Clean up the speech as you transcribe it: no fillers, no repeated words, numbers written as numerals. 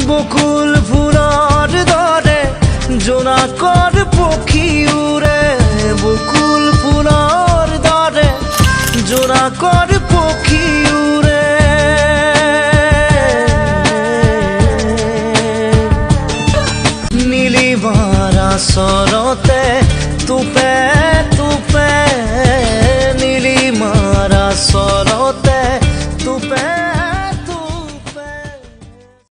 বকুল ফুলৰ দৰে জোনাকৰ পক্ষী উৰে বকুল ফুলৰ দৰে জোনাকৰ পক্ষী উৰে নীলিমাৰ আচল